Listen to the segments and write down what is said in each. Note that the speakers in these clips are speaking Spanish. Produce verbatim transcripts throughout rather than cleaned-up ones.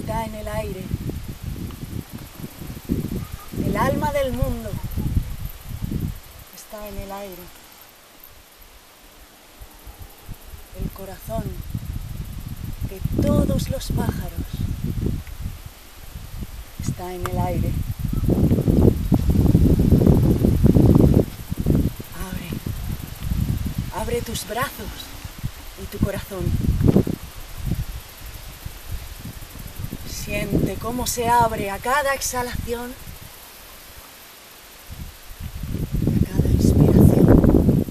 está en el aire. El alma del mundo está en el aire. El corazón de todos los pájaros está en el aire. Abre, abre tus brazos y tu corazón. Siente cómo se abre a cada exhalación, a cada inspiración.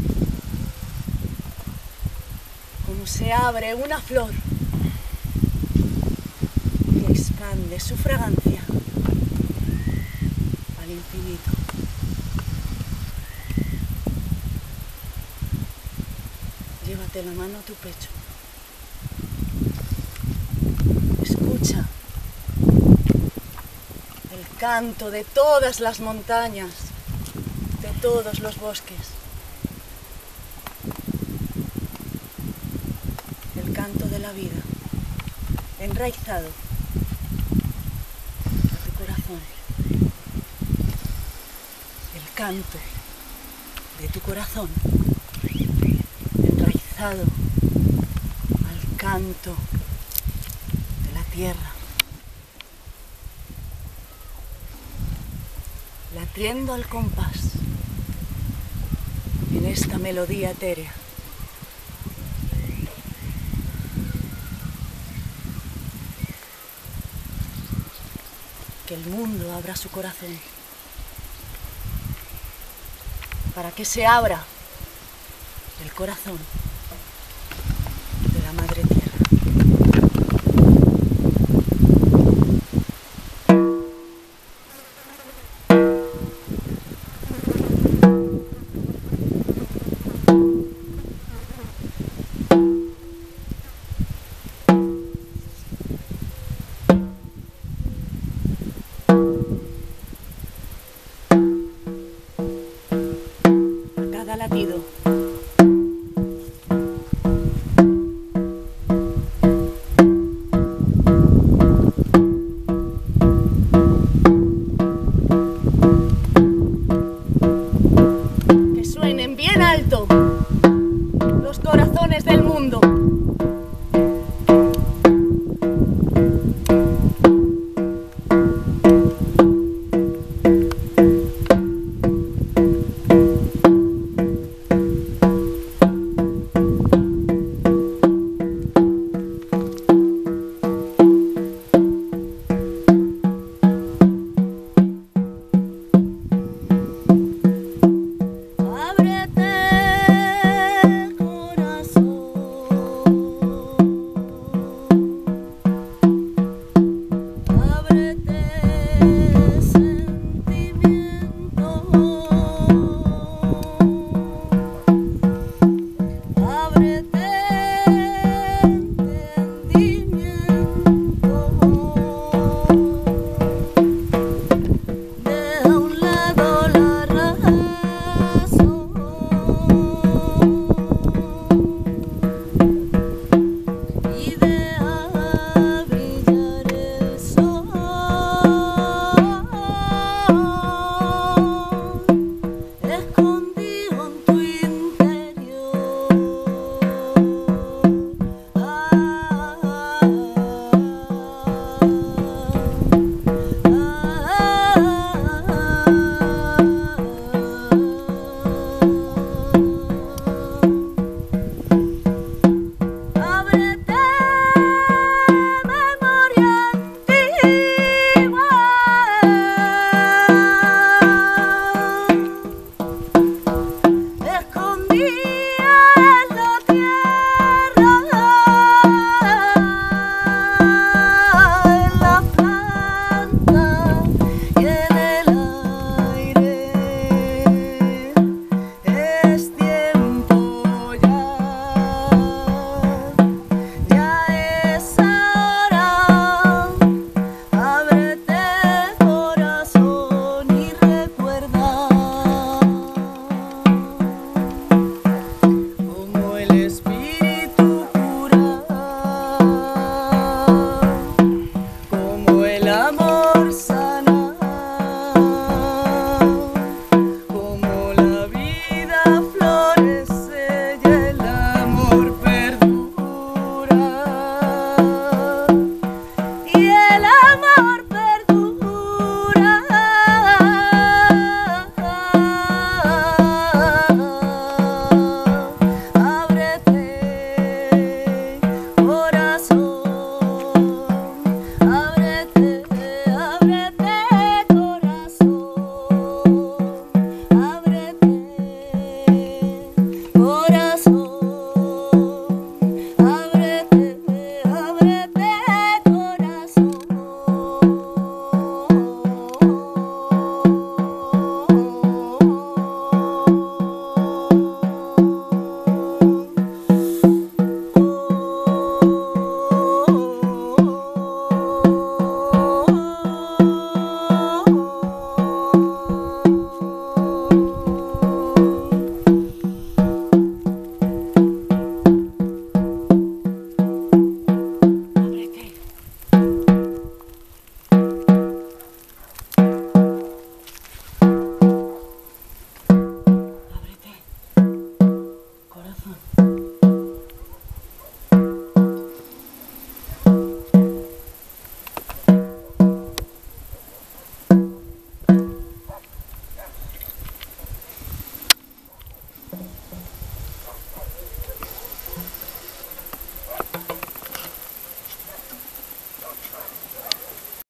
Cómo se abre una flor y expande su fragancia al infinito. Llévate la mano a tu pecho. Escucha el canto de todas las montañas, de todos los bosques. El canto de la vida, enraizado a tu corazón. El canto de tu corazón, enraizado al canto de la tierra. Latiendo al compás en esta melodía etérea. Que el mundo abra su corazón, para que se abra el corazón de la Madre Tierra. Cada latido